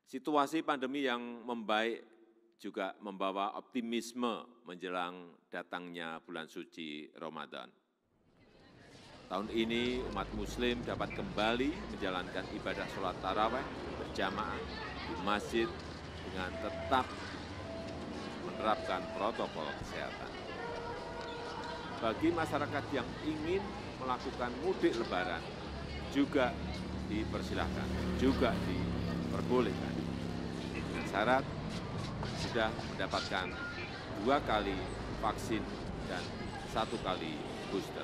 Situasi pandemi yang membaik juga membawa optimisme menjelang datangnya bulan suci Ramadan. Tahun ini umat muslim dapat kembali menjalankan ibadah sholat taraweh berjamaah di masjid dengan tetap menerapkan protokol kesehatan. Bagi masyarakat yang ingin melakukan mudik lebaran juga dipersilahkan, juga diperbolehkan. Dengan syarat sudah mendapatkan 2 kali vaksin dan 1 kali booster.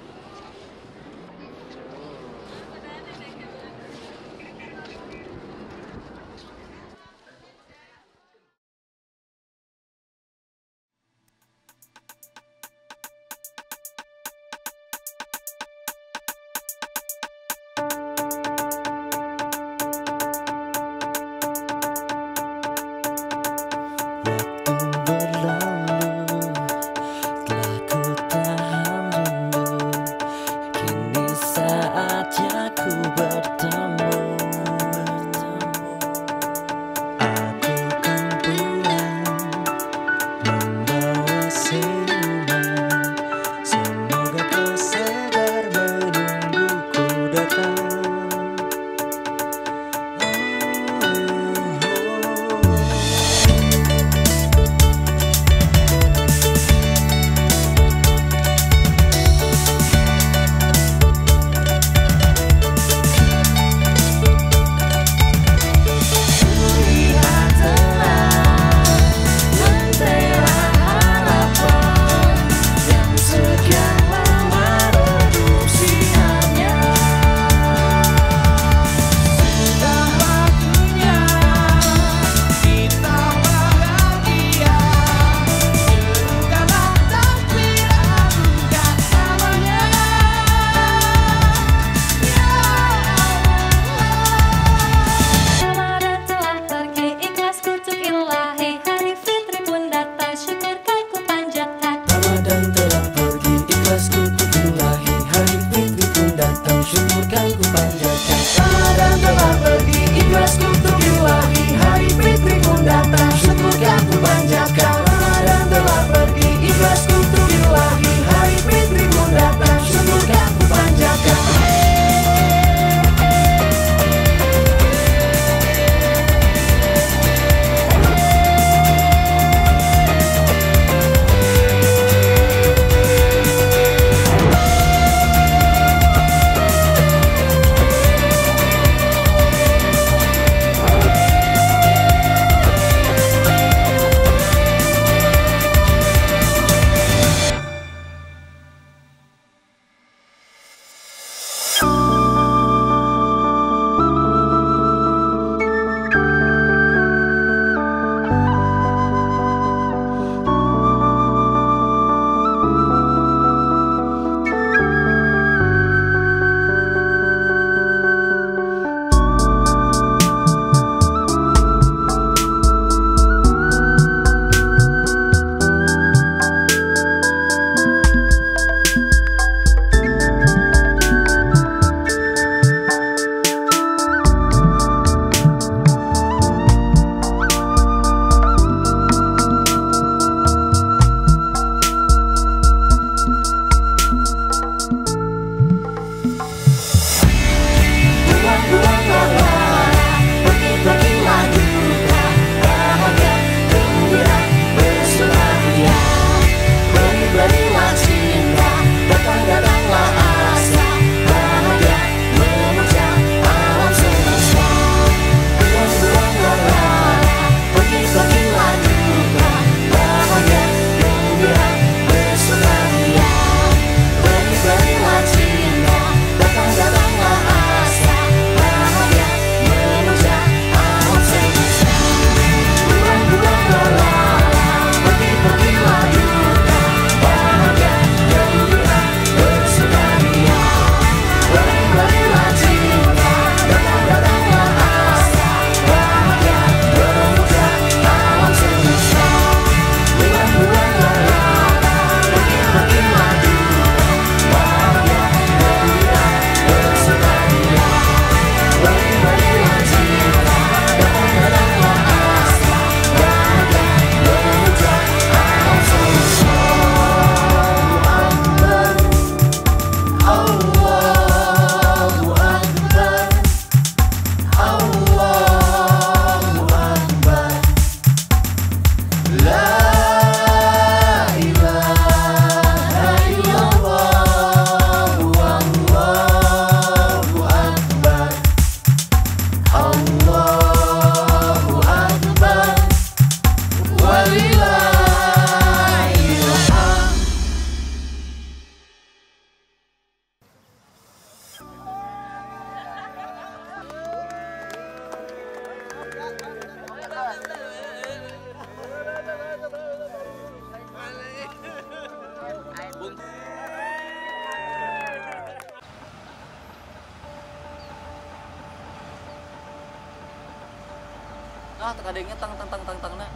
Ah, tekadengnya tang na.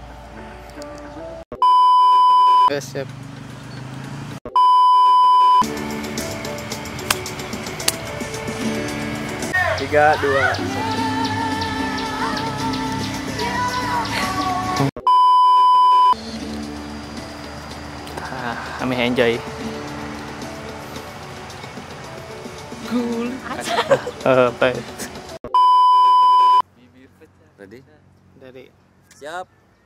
Yes, siap. Tiga, dua. Kami enjoy. Cool. Apa? Ready? Dari Siap.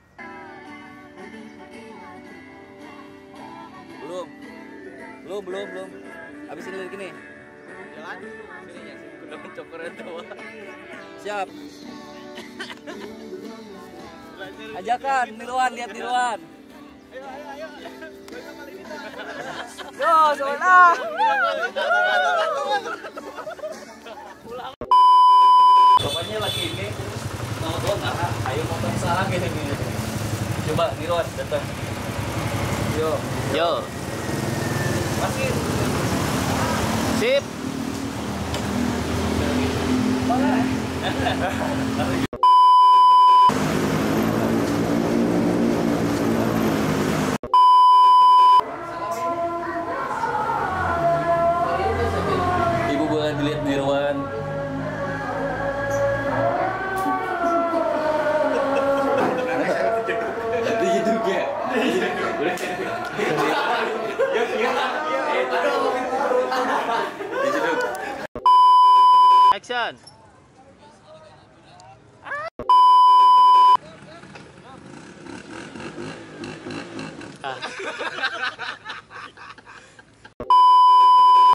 Belum. Habis ini gini. Jalan. Sininya sih. Udah mencokoran tuh. Siap. Ajakan, niruan, lihat niruan. Ayo. Yo, soalnya. Pokoknya lagi ini mau ayo motor sarang gini. Coba niruan datang. Yo. Makin. sip. Ibu boleh dilihat niruan. Action. Ah.